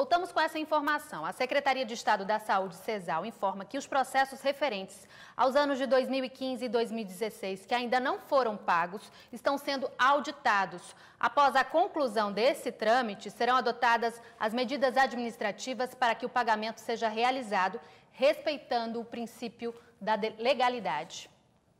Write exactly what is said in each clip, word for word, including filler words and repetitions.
Voltamos com essa informação. A Secretaria de Estado da Saúde, CESAL, informa que os processos referentes aos anos de dois mil e quinze e dois mil e dezesseis, que ainda não foram pagos, estão sendo auditados. Após a conclusão desse trâmite, serão adotadas as medidas administrativas para que o pagamento seja realizado, respeitando o princípio da legalidade.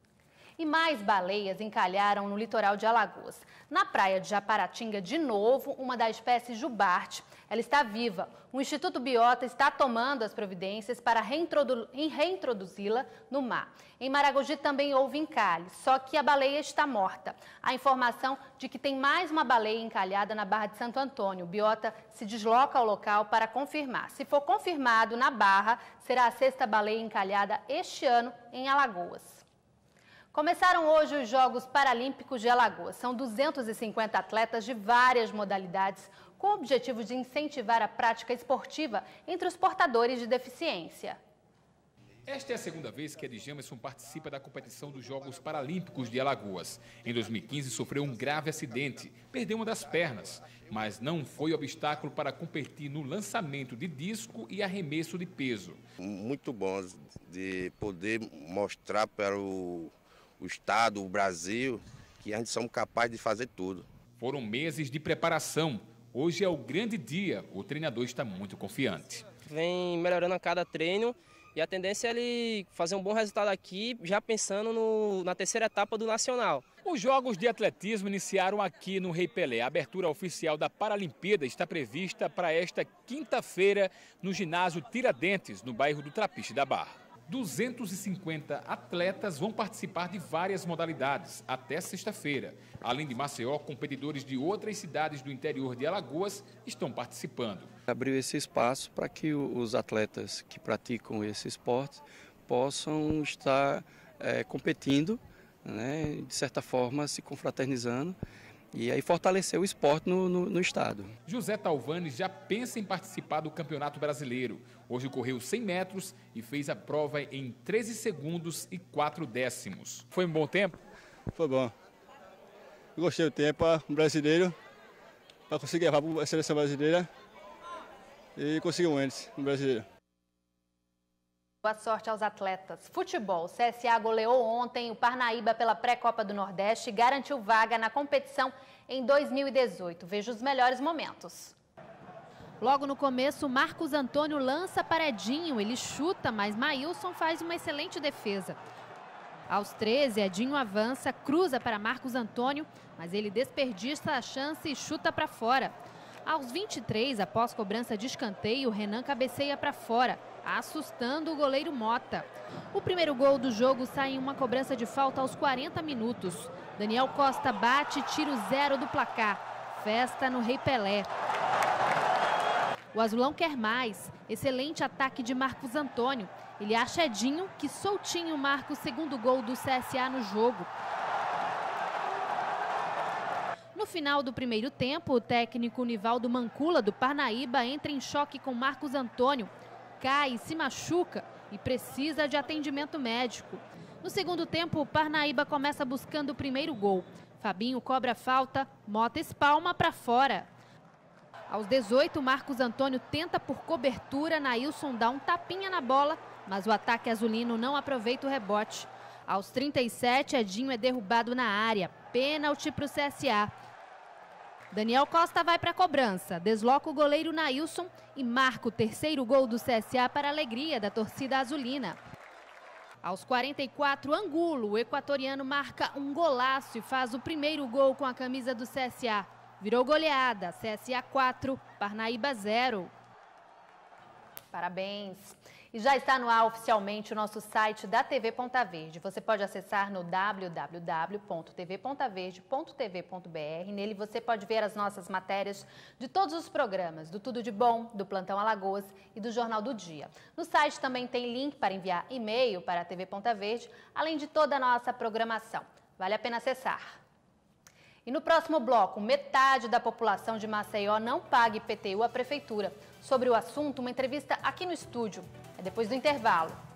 E mais baleias encalharam no litoral de Alagoas. Na praia de Japaratinga, de novo, uma da espécie jubarte. Ela está viva. O Instituto Biota está tomando as providências para reintrodu- reintroduzi-la no mar. Em Maragogi também houve encalhe, só que a baleia está morta. A informação de que tem mais uma baleia encalhada na Barra de Santo Antônio. O Biota se desloca ao local para confirmar. Se for confirmado na Barra, será a sexta baleia encalhada este ano em Alagoas. Começaram hoje os Jogos Paralímpicos de Alagoas. São duzentos e cinquenta atletas de várias modalidades, com o objetivo de incentivar a prática esportiva entre os portadores de deficiência. Esta é a segunda vez que Ed Jamerson participa da competição dos Jogos Paralímpicos de Alagoas. Em dois mil e quinze, sofreu um grave acidente, perdeu uma das pernas, mas não foi obstáculo para competir no lançamento de disco e arremesso de peso. Muito bom de poder mostrar para o o Estado, o Brasil, que a gente somos capazes de fazer tudo. Foram meses de preparação. Hoje é o grande dia. O treinador está muito confiante. Vem melhorando a cada treino e a tendência é ele fazer um bom resultado aqui, já pensando no, na terceira etapa do Nacional. Os Jogos de Atletismo iniciaram aqui no Rei Pelé. A abertura oficial da Paralimpíada está prevista para esta quinta-feira no ginásio Tiradentes, no bairro do Trapiche da Barra. duzentos e cinquenta atletas vão participar de várias modalidades até sexta-feira. Além de Maceió, competidores de outras cidades do interior de Alagoas estão participando. Abriu esse espaço para que os atletas que praticam esse esporte possam estar é, competindo, né, de certa forma se confraternizando, e aí fortalecer o esporte no, no, no estado. José Talvani já pensa em participar do Campeonato Brasileiro. Hoje correu cem metros e fez a prova em treze segundos e quatro décimos. Foi um bom tempo? Foi bom. Eu gostei do tempo para o brasileiro, para conseguir levar para a seleção brasileira e conseguir um índice no brasileiro. Boa sorte aos atletas. Futebol. O C S A goleou ontem o Parnaíba pela pré-Copa do Nordeste e garantiu vaga na competição em dois mil e dezoito. Veja os melhores momentos. Logo no começo, Marcos Antônio lança para Edinho. Ele chuta, mas Maílson faz uma excelente defesa. Aos treze, Edinho avança, cruza para Marcos Antônio, mas ele desperdiça a chance e chuta para fora. Aos vinte e três, após cobrança de escanteio, Renan cabeceia para fora, assustando o goleiro Mota. O primeiro gol do jogo sai em uma cobrança de falta aos quarenta minutos. Daniel Costa bate e tira o zero do placar. Festa no Rei Pelé. O azulão quer mais. Excelente ataque de Marcos Antônio. Ele acha Edinho, que soltinho marca o segundo gol do C S A no jogo. No final do primeiro tempo, o técnico Nivaldo Mancula, do Parnaíba, entra em choque com Marcos Antônio. Cai, se machuca e precisa de atendimento médico. No segundo tempo, o Parnaíba começa buscando o primeiro gol. Fabinho cobra falta, Mota espalma para fora. Aos dezoito, Marcos Antônio tenta por cobertura, Nailson dá um tapinha na bola, mas o ataque azulino não aproveita o rebote. Aos trinta e sete, Edinho é derrubado na área. Pênalti para o C S A. Daniel Costa vai para a cobrança, desloca o goleiro Nailson e marca o terceiro gol do C S A para a alegria da torcida azulina. Aos quarenta e quatro, Angulo, o equatoriano, marca um golaço e faz o primeiro gol com a camisa do C S A. Virou goleada, C S A quatro, Parnaíba zero. Parabéns! E já está no ar oficialmente o nosso site da T V Ponta Verde. Você pode acessar no w w w ponto t v ponta verde ponto t v ponto b r. Nele você pode ver as nossas matérias de todos os programas, do Tudo de Bom, do Plantão Alagoas e do Jornal do Dia. No site também tem link para enviar e-mail para a T V Ponta Verde, além de toda a nossa programação. Vale a pena acessar. E no próximo bloco, metade da população de Maceió não paga I P T U à Prefeitura. Sobre o assunto, uma entrevista aqui no estúdio. É depois do intervalo.